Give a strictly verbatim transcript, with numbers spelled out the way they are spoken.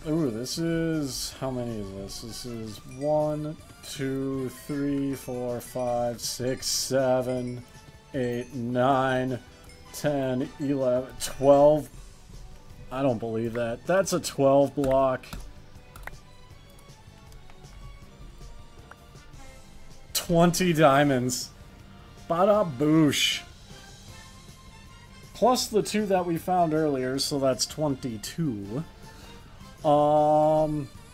Ooh, this is... How many is this? This is one, two, three, four, five, six, seven, eight, nine, ten, eleven, twelve. I don't believe that. That's a twelve block. twenty diamonds. Bada boosh. Plus the two that we found earlier, so that's twenty-two. Um,